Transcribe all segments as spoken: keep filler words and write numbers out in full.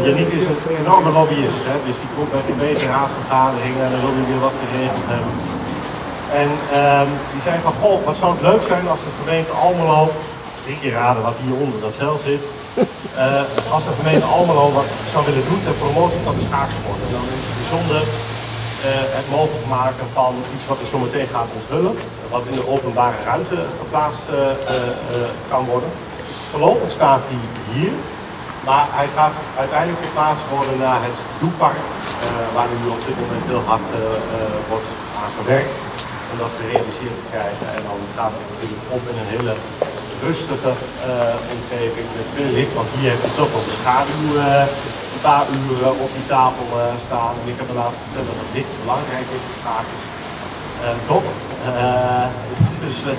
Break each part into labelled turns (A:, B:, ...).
A: Yannick is een enorme lobbyist, hè? Dus die komt bij gemeenteraadsvergaderingen en dan wil hij weer wat geregeld hebben. En um, die zei van, goh, wat zou het leuk zijn als de gemeente Almelo, drie keer raden wat hieronder dat cel zit, uh, als de gemeente Almelo wat zou willen doen ter promotie van de schaaksport. En dan in het bijzonder uh, het mogelijk maken van iets wat er zo meteen gaat onthullen, wat in de openbare ruimte geplaatst uh, uh, kan worden. Voorlopig staat hij hier. Maar hij gaat uiteindelijk verplaatst worden naar het Doepark, uh, waar nu op dit moment heel hard uh, uh, wordt aan gewerkt om dat gerealiseerd te krijgen. En dan gaat het natuurlijk op in een hele rustige uh, omgeving met veel licht, want hier heb je toch wel de schaduw uh, een paar uur uh, op die tafel uh, staan. En ik heb me laten vertellen dat het licht belangrijk is, vaak is. Uh, toch? Uh, dus, uh,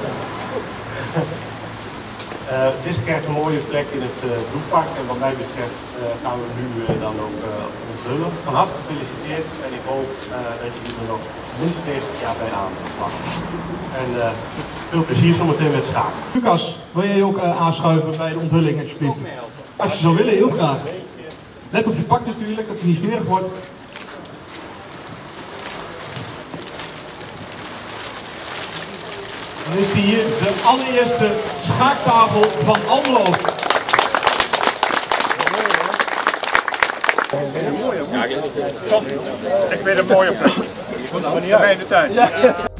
A: Uh, dit krijgt een mooie plek in het uh, Doepark en wat mij betreft uh, gaan we nu uh, dan ook uh, onthullen. Van harte gefeliciteerd en ik hoop uh, dat je er nog minstens jaar bij aan mag. En uh, veel plezier zometeen met schaken.
B: Lucas, wil jij je ook uh, aanschuiven bij de onthulling alsjeblieft? Als je zou willen, heel graag. Let op je pak natuurlijk, dat het niet smerig wordt. Dan is die hier de allereerste schaaktafel van Almelo.
C: Ja, ik weet een mooie plek. Voor de tuin.